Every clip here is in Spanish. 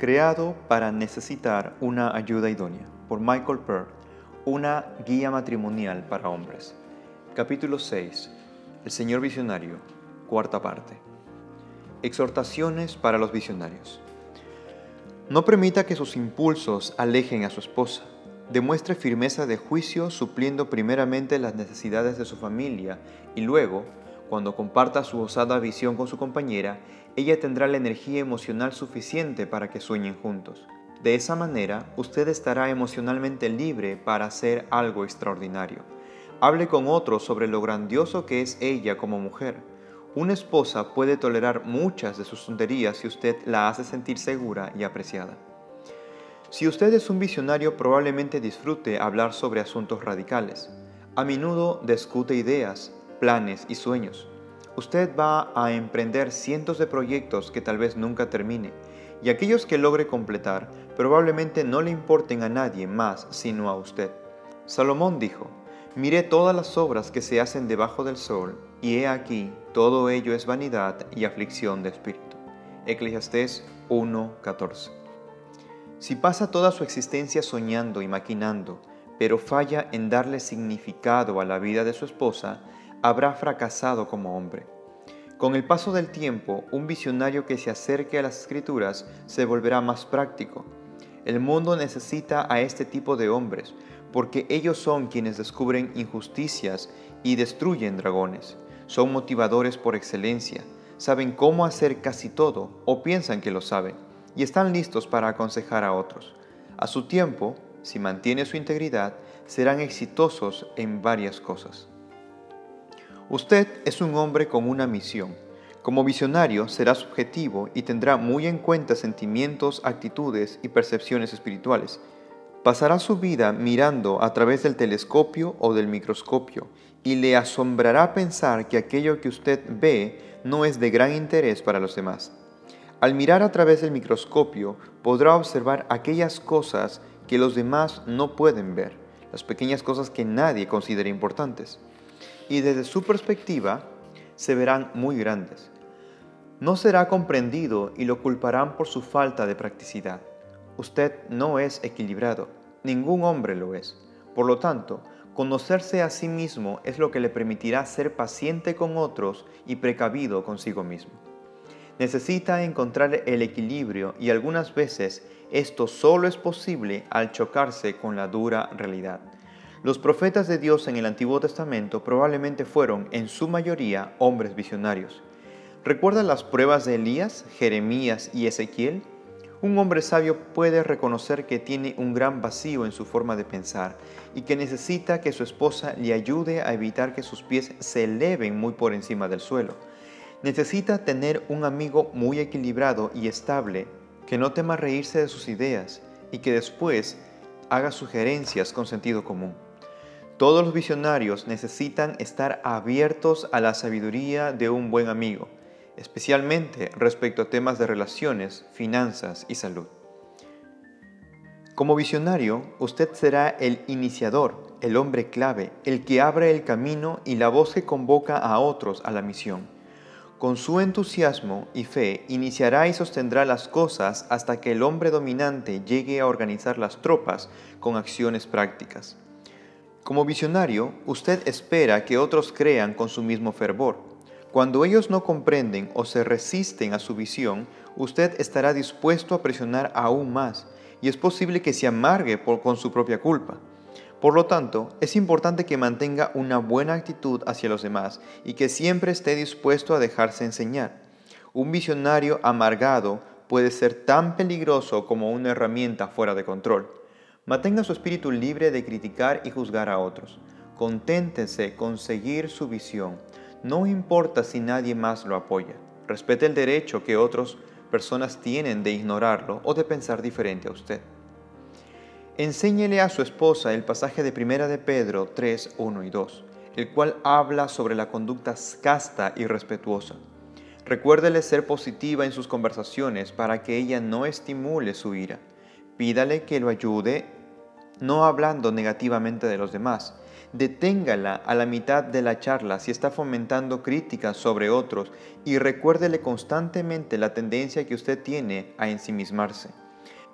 Creado para necesitar una ayuda idónea, por Michael Pearl, una guía matrimonial para hombres. Capítulo 6. El Señor Visionario, cuarta parte. Exhortaciones para los visionarios. No permita que sus impulsos alejen a su esposa. Demuestre firmeza de juicio supliendo primeramente las necesidades de su familia y luego, cuando comparta su osada visión con su compañera, ella tendrá la energía emocional suficiente para que sueñen juntos. De esa manera, usted estará emocionalmente libre para hacer algo extraordinario. Hable con otros sobre lo grandioso que es ella como mujer. Una esposa puede tolerar muchas de sus tonterías si usted la hace sentir segura y apreciada. Si usted es un visionario, probablemente disfrute hablar sobre asuntos radicales. A menudo discute ideas, planes y sueños. Usted va a emprender cientos de proyectos que tal vez nunca termine, y aquellos que logre completar probablemente no le importen a nadie más sino a usted. Salomón dijo: «Miré todas las obras que se hacen debajo del sol, y he aquí, todo ello es vanidad y aflicción de espíritu». Eclesiastés 1:14. Si pasa toda su existencia soñando y maquinando, pero falla en darle significado a la vida de su esposa, habrá fracasado como hombre. Con el paso del tiempo, un visionario que se acerque a las Escrituras se volverá más práctico. El mundo necesita a este tipo de hombres, porque ellos son quienes descubren injusticias y destruyen dragones. Son motivadores por excelencia, saben cómo hacer casi todo, o piensan que lo saben, y están listos para aconsejar a otros. A su tiempo, si mantiene su integridad, serán exitosos en varias cosas. Usted es un hombre con una misión. Como visionario será subjetivo y tendrá muy en cuenta sentimientos, actitudes y percepciones espirituales. Pasará su vida mirando a través del telescopio o del microscopio y le asombrará pensar que aquello que usted ve no es de gran interés para los demás. Al mirar a través del microscopio podrá observar aquellas cosas que los demás no pueden ver, las pequeñas cosas que nadie considera importantes. Y desde su perspectiva se verán muy grandes. No será comprendido y lo culparán por su falta de practicidad. Usted no es equilibrado, ningún hombre lo es. Por lo tanto, conocerse a sí mismo es lo que le permitirá ser paciente con otros y precavido consigo mismo. Necesita encontrar el equilibrio y algunas veces esto solo es posible al chocarse con la dura realidad. Los profetas de Dios en el Antiguo Testamento probablemente fueron, en su mayoría, hombres visionarios. ¿Recuerda las pruebas de Elías, Jeremías y Ezequiel? Un hombre sabio puede reconocer que tiene un gran vacío en su forma de pensar y que necesita que su esposa le ayude a evitar que sus pies se eleven muy por encima del suelo. Necesita tener un amigo muy equilibrado y estable que no tema reírse de sus ideas y que después haga sugerencias con sentido común. Todos los visionarios necesitan estar abiertos a la sabiduría de un buen amigo, especialmente respecto a temas de relaciones, finanzas y salud. Como visionario, usted será el iniciador, el hombre clave, el que abre el camino y la voz que convoca a otros a la misión. Con su entusiasmo y fe, iniciará y sostendrá las cosas hasta que el hombre dominante llegue a organizar las tropas con acciones prácticas. Como visionario, usted espera que otros crean con su mismo fervor. Cuando ellos no comprenden o se resisten a su visión, usted estará dispuesto a presionar aún más, y es posible que se amargue con su propia culpa. Por lo tanto, es importante que mantenga una buena actitud hacia los demás y que siempre esté dispuesto a dejarse enseñar. Un visionario amargado puede ser tan peligroso como una herramienta fuera de control. Mantenga su espíritu libre de criticar y juzgar a otros. Conténtese con seguir su visión. No importa si nadie más lo apoya. Respete el derecho que otras personas tienen de ignorarlo o de pensar diferente a usted. Enséñele a su esposa el pasaje de 1 de Pedro 3, 1 y 2, el cual habla sobre la conducta casta y respetuosa. Recuérdele ser positiva en sus conversaciones para que ella no estimule su ira. Pídale que lo ayude, no hablando negativamente de los demás. Deténgala a la mitad de la charla si está fomentando críticas sobre otros y recuérdele constantemente la tendencia que usted tiene a ensimismarse.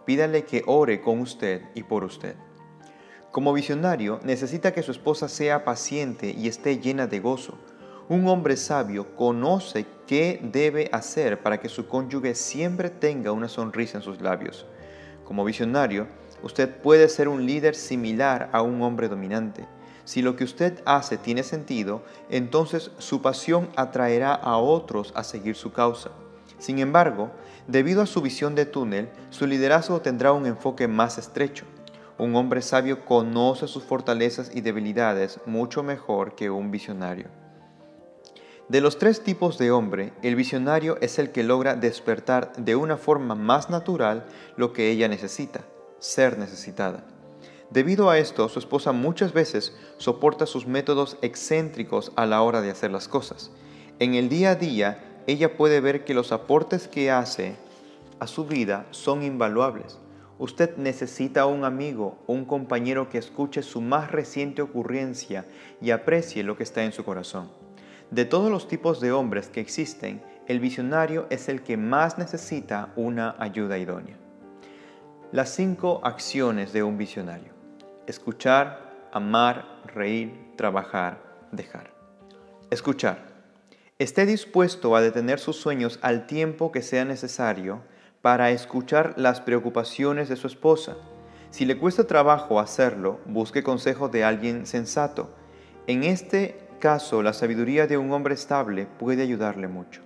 pídale que ore con usted y por usted. Como visionario, necesita que su esposa sea paciente y esté llena de gozo. Un hombre sabio conoce qué debe hacer para que su cónyuge siempre tenga una sonrisa en sus labios. Como visionario, usted puede ser un líder similar a un hombre dominante. Si lo que usted hace tiene sentido, entonces su pasión atraerá a otros a seguir su causa. Sin embargo, debido a su visión de túnel, su liderazgo tendrá un enfoque más estrecho. Un hombre sabio conoce sus fortalezas y debilidades mucho mejor que un visionario. De los tres tipos de hombre, el visionario es el que logra despertar de una forma más natural lo que ella necesita, ser necesitada. Debido a esto, su esposa muchas veces soporta sus métodos excéntricos a la hora de hacer las cosas. En el día a día, ella puede ver que los aportes que hace a su vida son invaluables. Usted necesita un amigo o un compañero que escuche su más reciente ocurrencia y aprecie lo que está en su corazón. De todos los tipos de hombres que existen, el visionario es el que más necesita una ayuda idónea. Las 5 acciones de un visionario: escuchar, amar, reír, trabajar, dejar. Escuchar. Esté dispuesto a detener sus sueños al tiempo que sea necesario para escuchar las preocupaciones de su esposa. Si le cuesta trabajo hacerlo, busque consejo de alguien sensato. En este caso, la sabiduría de un hombre estable puede ayudarle mucho.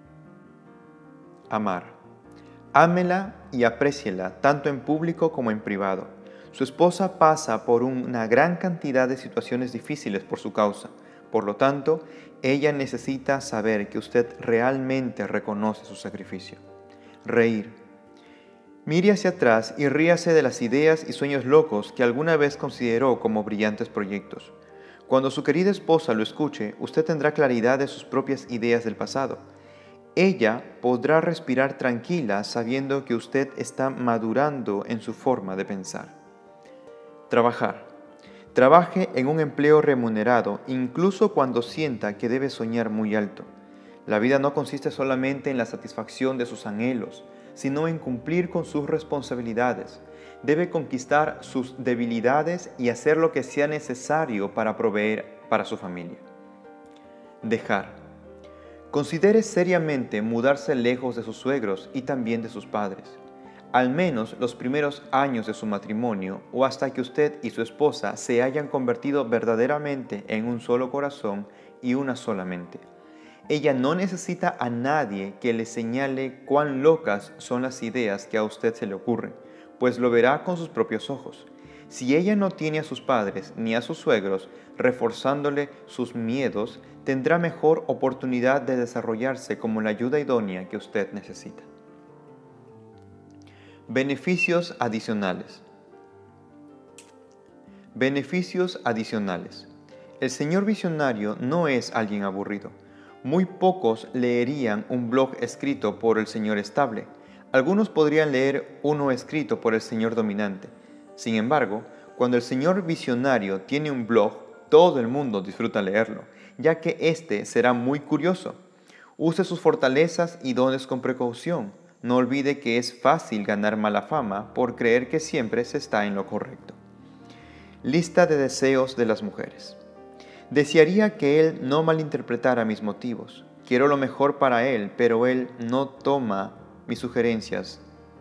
Amar. Ámela y apréciela tanto en público como en privado. Su esposa pasa por una gran cantidad de situaciones difíciles por su causa. Por lo tanto, ella necesita saber que usted realmente reconoce su sacrificio. Reír. Mire hacia atrás y ríase de las ideas y sueños locos que alguna vez consideró como brillantes proyectos. Cuando su querida esposa lo escuche, usted tendrá claridad de sus propias ideas del pasado. Ella podrá respirar tranquila sabiendo que usted está madurando en su forma de pensar. Trabajar. Trabaje en un empleo remunerado, incluso cuando sienta que debe soñar muy alto. La vida no consiste solamente en la satisfacción de sus anhelos, sino en cumplir con sus responsabilidades. Debe conquistar sus debilidades y hacer lo que sea necesario para proveer para su familia. Dejar. Considere seriamente mudarse lejos de sus suegros y también de sus padres, al menos los primeros años de su matrimonio o hasta que usted y su esposa se hayan convertido verdaderamente en un solo corazón y una sola mente. Ella no necesita a nadie que le señale cuán locas son las ideas que a usted se le ocurren, pues lo verá con sus propios ojos. Si ella no tiene a sus padres ni a sus suegros reforzándole sus miedos, tendrá mejor oportunidad de desarrollarse como la ayuda idónea que usted necesita. Beneficios adicionales. Beneficios adicionales. El señor visionario no es alguien aburrido. Muy pocos leerían un blog escrito por el señor estable. Algunos podrían leer uno escrito por el señor dominante. Sin embargo, cuando el señor visionario tiene un blog, todo el mundo disfruta leerlo, ya que éste será muy curioso. Use sus fortalezas y dones con precaución. No olvide que es fácil ganar mala fama por creer que siempre se está en lo correcto. Lista de deseos de las mujeres. Desearía que él no malinterpretara mis motivos. Quiero lo mejor para él, pero él no toma mis sugerencias.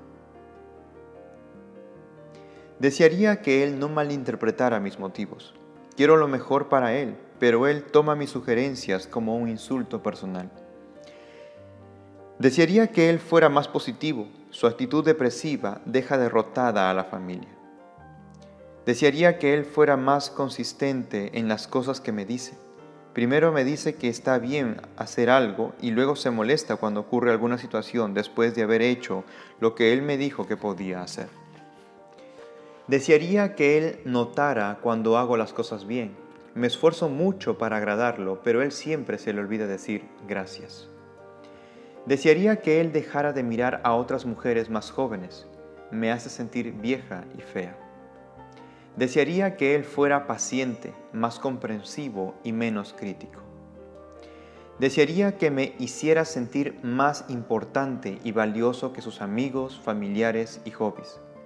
Desearía que él no malinterpretara mis motivos. Quiero lo mejor para él, pero él toma mis sugerencias como un insulto personal. Desearía que él fuera más positivo. Su actitud depresiva deja derrotada a la familia. Desearía que él fuera más consistente en las cosas que me dice. Primero me dice que está bien hacer algo y luego se molesta cuando ocurre alguna situación después de haber hecho lo que él me dijo que podía hacer. Desearía que él notara cuando hago las cosas bien. Me esfuerzo mucho para agradarlo, pero él siempre se le olvida decir gracias. Desearía que él dejara de mirar a otras mujeres más jóvenes. Me hace sentir vieja y fea. Desearía que él fuera paciente, más comprensivo y menos crítico. Desearía que me hiciera sentir más importante y valioso que sus amigos, familiares y hobbies.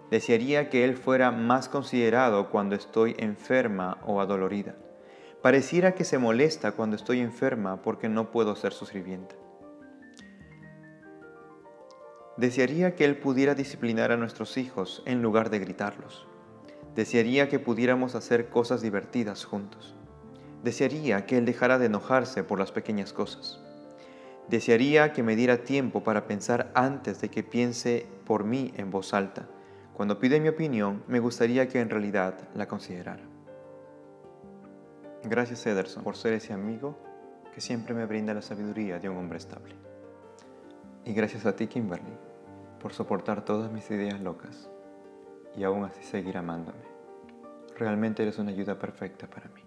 Desearía que él fuera más considerado cuando estoy enferma o adolorida. Pareciera que se molesta cuando estoy enferma porque no puedo ser su sirvienta. Desearía que él pudiera disciplinar a nuestros hijos en lugar de gritarlos. Desearía que pudiéramos hacer cosas divertidas juntos. Desearía que él dejara de enojarse por las pequeñas cosas. Desearía que me diera tiempo para pensar antes de que piense por mí en voz alta. Cuando pide mi opinión, me gustaría que en realidad la considerara. Gracias, Ederson, por ser ese amigo que siempre me brinda la sabiduría de un hombre estable. Y gracias a ti, Kimberly, por soportar todas mis ideas locas y aún así seguir amándome. Realmente eres una ayuda perfecta para mí.